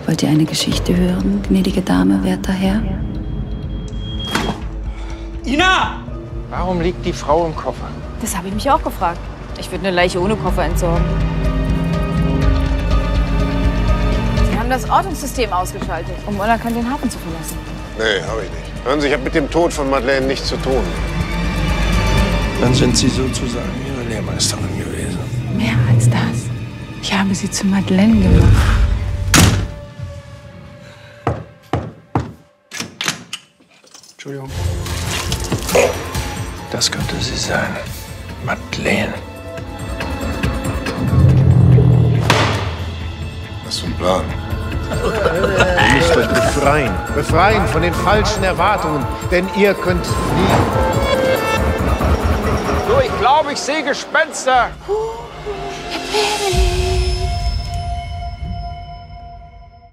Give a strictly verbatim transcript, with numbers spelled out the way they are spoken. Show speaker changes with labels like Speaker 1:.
Speaker 1: Wollt ihr eine Geschichte hören, gnädige Dame, werter Herr?
Speaker 2: Ina!
Speaker 3: Warum liegt die Frau im Koffer?
Speaker 4: Das habe ich mich auch gefragt. Ich würde eine Leiche ohne Koffer entsorgen. Sie haben das Ortungssystem ausgeschaltet, um unerkannt den Hafen zu verlassen.
Speaker 5: Nee, habe ich nicht. Hören Sie, ich habe mit dem Tod von Madeleine nichts zu tun.
Speaker 3: Dann sind Sie sozusagen Ihre Lehrmeisterin gewesen.
Speaker 1: Mehr als das. Ich habe sie zu Madeleine gemacht.
Speaker 3: Entschuldigung. Das könnte sie sein. Madeleine.
Speaker 5: Was für ein Plan? Ihr müsst euch befreien. Befreien von den falschen Erwartungen, denn ihr könnt fliegen.
Speaker 3: So, ich glaube, ich sehe Gespenster.